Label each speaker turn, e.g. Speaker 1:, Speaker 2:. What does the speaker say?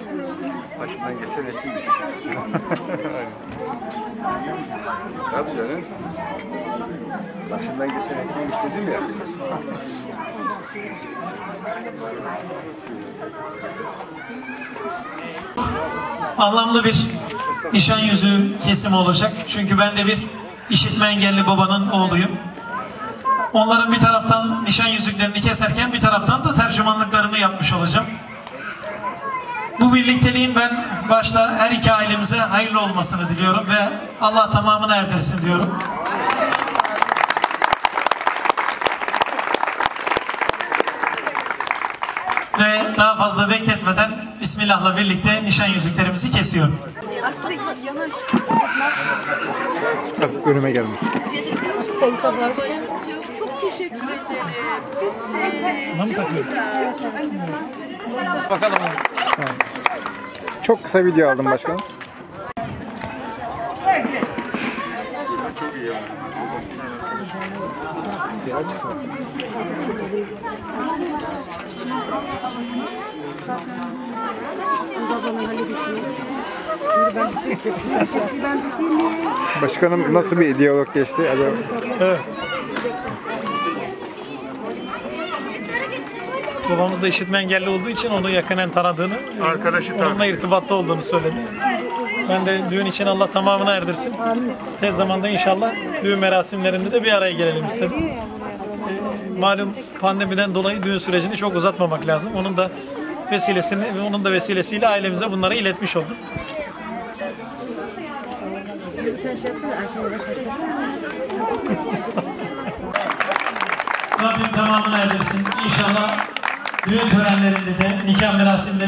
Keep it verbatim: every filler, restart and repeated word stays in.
Speaker 1: Başından geçen etmiş. Tabii canım. Başından geçen etmiş dedim ya.
Speaker 2: Anlamlı bir nişan yüzüğü kesimi olacak. Çünkü ben de bir işitme engelli babanın oğluyum. Onların bir taraftan nişan yüzüklerini keserken bir taraftan da tercümanlıklarını yapmış olacağım. Bu birlikteliğin ben başta her iki ailemize hayırlı olmasını diliyorum ve Allah tamamını erdirsin diyorum. Ve daha fazla bekletmeden Bismillah'la birlikte nişan yüzüklerimizi kesiyorum.
Speaker 3: Nasıl önüme gelmiş.
Speaker 4: Çok teşekkür ederim.
Speaker 2: Sana mı takıyorum? Bakalım.
Speaker 3: Evet. Çok kısa video aldım başkanım. Başkanım nasıl bir diyalog geçti acaba?
Speaker 2: Evet. Babamız da işitme engelli olduğu için onu yakinen tanıdığını,
Speaker 1: Arkadaşı
Speaker 2: onunla irtibatta olduğunu söyledi. Ben de düğün için Allah tamamını erdirsin. Tez zamanda inşallah düğün merasimlerinde de bir araya gelelim istedim. Ee, malum pandemiden dolayı düğün sürecini çok uzatmamak lazım. Onun da vesilesini ve onun da vesilesiyle ailemize bunları iletmiş olduk. Rabbim tamamını erdirsin. İnşallah düğün törenlerinde de nikah merasimlerinde